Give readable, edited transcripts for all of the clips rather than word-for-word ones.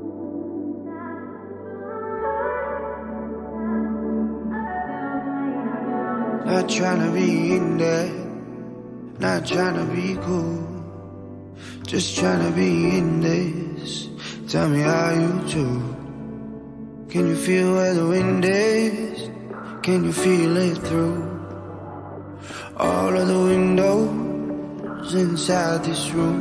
Not tryna be in there, not tryna be cool, just tryna be in this. Tell me how you do. Can you feel where the wind is? Can you feel it through all of the windows inside this room?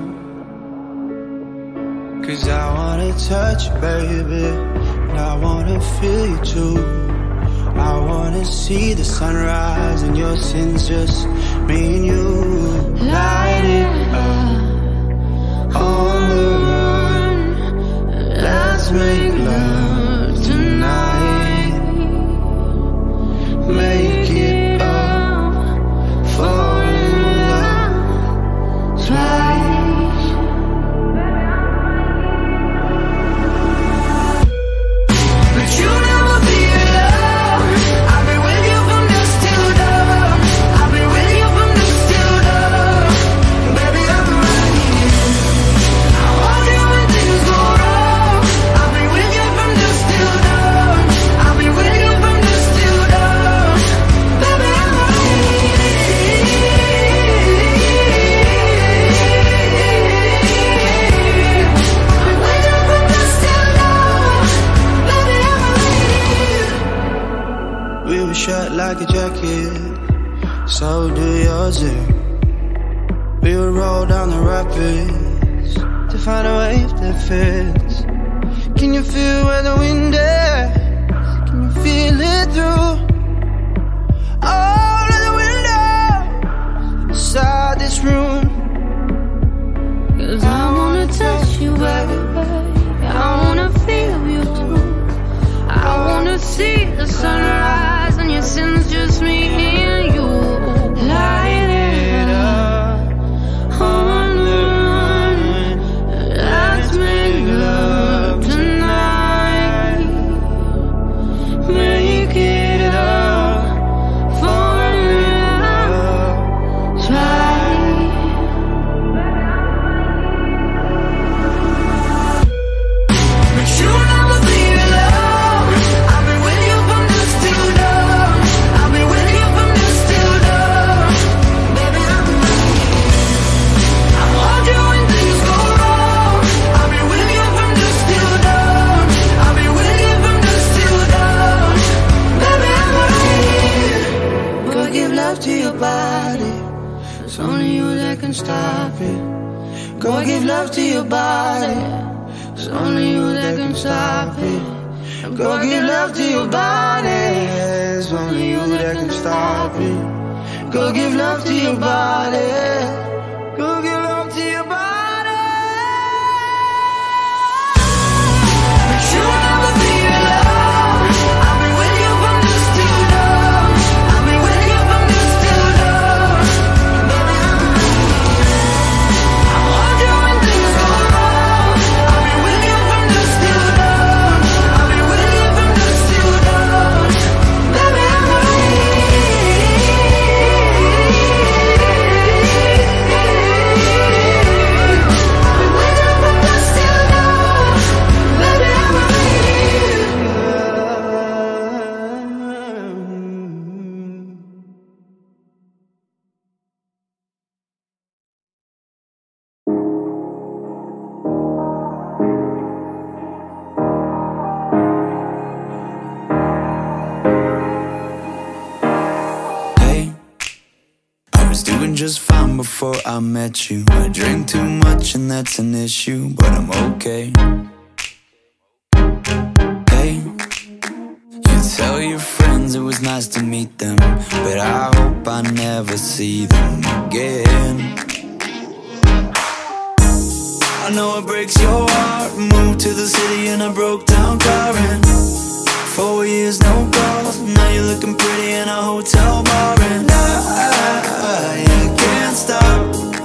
'Cause I wanna touch you, baby, and I wanna feel you too. I wanna see the sunrise and your sins, just me and you. Light it up on the run. Let's make love tonight. Make it up, fall in love twice. But you never be alone. I'll be with you from dusk till dawn. I'll be with you from dusk till dawn. Baby, I'm right here. I want you when things go wrong. I'll be with you from dusk till dawn. I'll be with you from dusk till dawn. Baby, I'm right here. I'll be with you from dusk till dawn. Baby, I'm right here. We were shut like a jacket, so do yours. We would roll down the rapids to find a wave that fits. Can you feel where the wind is? Can you feel it through all of the windows inside this room? 'Cause I wanna touch you, baby. I wanna feel you too. I wanna see the sunrise and your sins, just me and you. Light it up on the run. Let's make love tonight. Make it up for love twice. But you never be alone. I'll be with you from dusk till dawn. I'll be with you from dusk till dawn. Baby, I'm right here. I want you when things go wrong. I'll be with you from dusk till dawn. I'll be with you from dusk till dawn. Baby, I'm right here. Go give love to your body, it's only you that can stop it. Go give love to your body, it's only you that can stop it. Go give love to your body, it's only you that can stop it. Go give love to your body, go give love to your body. But you never be alone. I'll be with you from dusk till dawn. I'll be with you from dusk till dawn. Baby, I'm right here. I want you when things go wrong. I'll be with you from dusk till dawn. I'll be with you from dusk till dawn. Baby, I'm right just fine before I met you. I drink too much and that's an issue, but I'm okay. Hey, you tell your friends it was nice to meet them, but I hope I never see them again. I know it breaks your heart. Moved to the city in a broke down car, and 4 years no calls. Now you're looking pretty in a hotel bar, and I can't stop.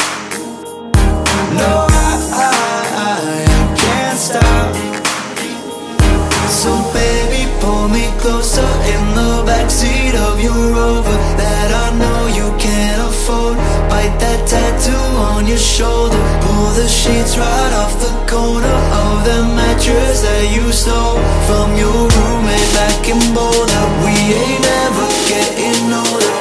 No, I can't stop. So baby, pull me closer in the backseat of your Rover that I know you can't afford. Bite that tattoo on your shoulder, pull Pull the sheets right off the corner of the mattress that you stole from your roommate back in Boulder. We ain't ever getting older.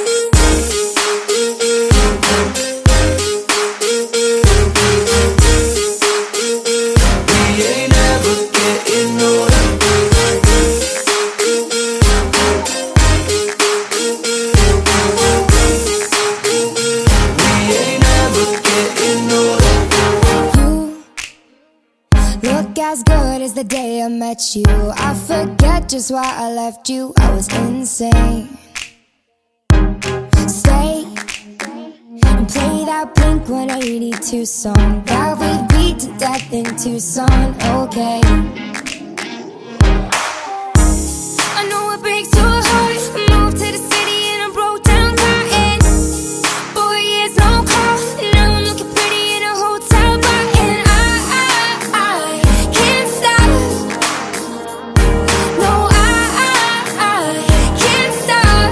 As good as the day I met you. I forget just why I left you. I was insane. Stay and play that Blink-182 song that we beat to death in Tucson. Okay, I know it breaks your heart. I moved to the city and I broke down crying. 4 years no call, now I'm looking pretty in a hotel bar. And I can't stop. No, I can't stop.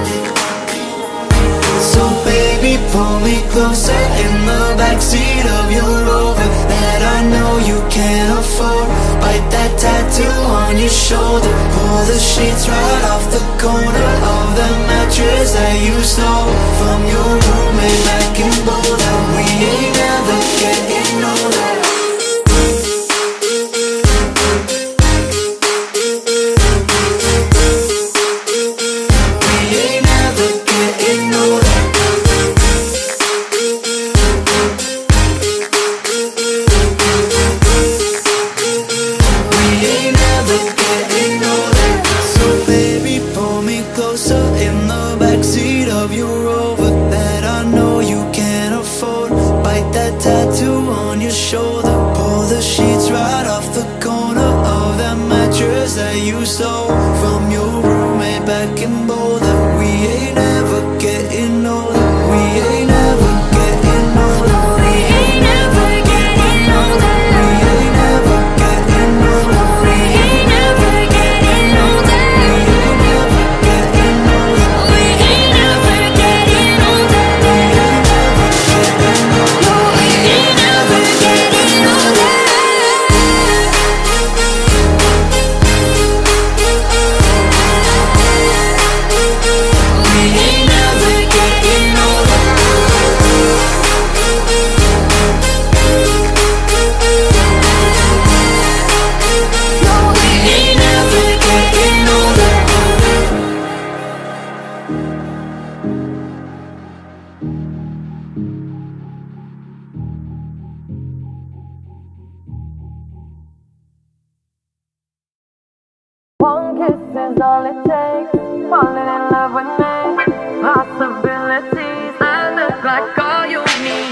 So baby, pull me closer in the backseat of your Rover that I know you can't afford. Bite that tattoo on your shoulder. Pull the sheets right off the corner of the mattress that you stole from your roommate back in Boulder. We ain't never getting older. That you stole from your roommate back in Boulder. We ain't never getting older. We ain't never getting older. We ain't never getting older. We ain't never getting older. We ain't never getting older. We ain't never getting older. We ain't never getting older. We ain't never getting older. One kiss is all it takes. Falling in love with me. Possibilities that look like all you need.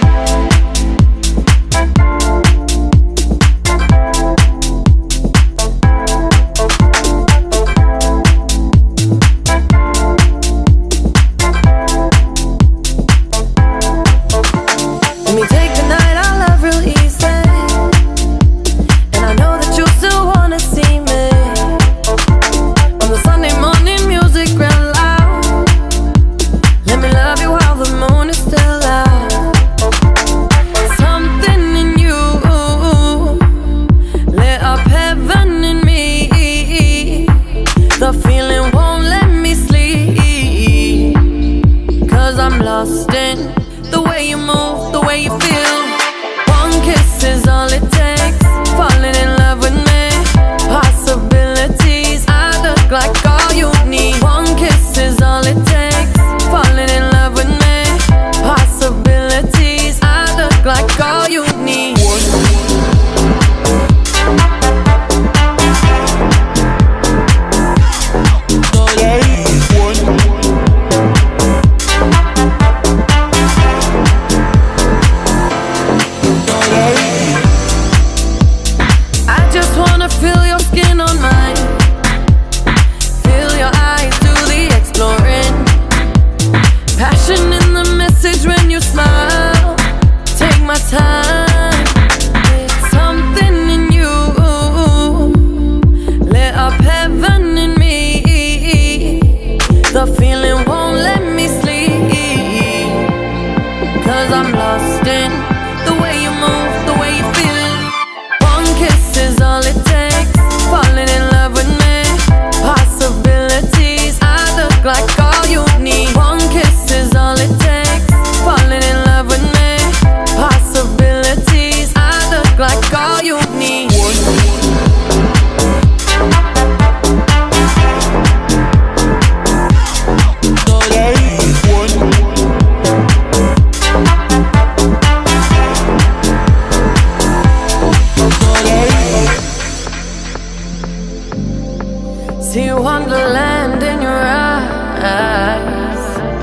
Let me take the night, I love real easy. And I know that you still wanna see me. On the Sunday morning music real loud. Let me love you. look like all you need. See wonderland in your eyes.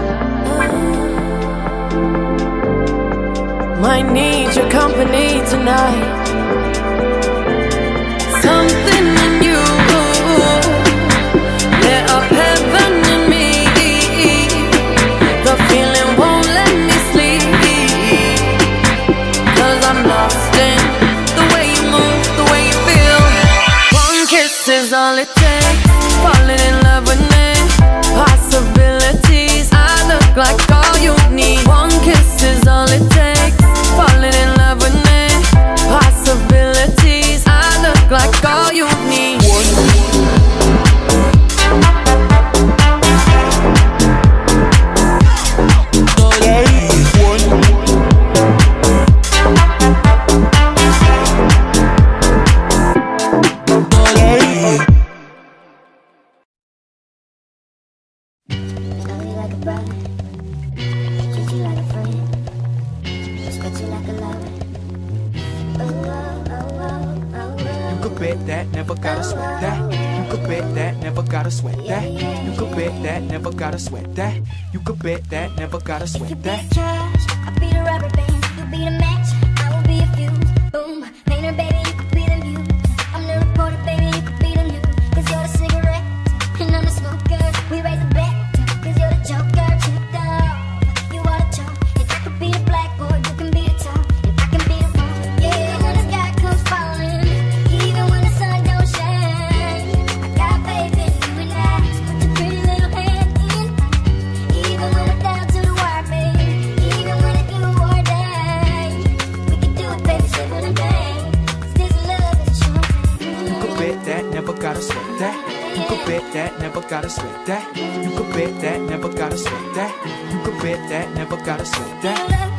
Might need your company tonight. Something in you lit up heaven in me. The feeling won't let me sleep, 'cause I'm lost in the way you move, the way you feel. One kiss is all it takes. Falling in love with me. Possibilities, I look like all you need. One kiss is all it takes. Falling in love with me. Possibilities, I look like all you need. Never gotta sweat that. You could bet that, never gotta sweat that. You could bet that, never gotta sweat that. You could bet that, never gotta sweat that. Cash, I'll be the rubber band, you'll be the match, I will be a fuse. Boom, painter baby, you could be the muse. I'm the reporter baby, you could be the news. 'Cause you're the cigarette, and I'm the smoker. We raise a bet, 'cause you're the joker. Tripped off, you are the chalk. If I could be the blackboard, you can be the top. If I can be the phone, yeah, when the sky comes falling, even when the sun don't shine, I got faith in you and I. Just put your pretty little hand in. Even when we're down to the wire, baby. Even when it's you or die, we can do it, baby, simple and bang. 'Cause this love is a sure thing. You could bet that, never gotta sweat that. You could bet that, never gotta sweat that. You could bet that, never gotta sweat that. You could bet that, never gotta sweat that.